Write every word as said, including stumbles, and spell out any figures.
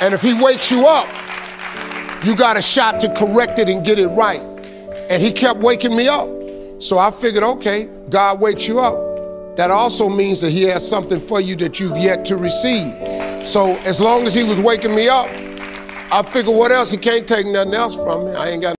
And if he wakes you up, you got a shot to correct it and get it right. And he kept waking me up. So I figured, okay, God wakes you up. That also means that he has something for you that you've yet to receive. So as long as he was waking me up, I figured what else? He can't take nothing else from me. I ain't got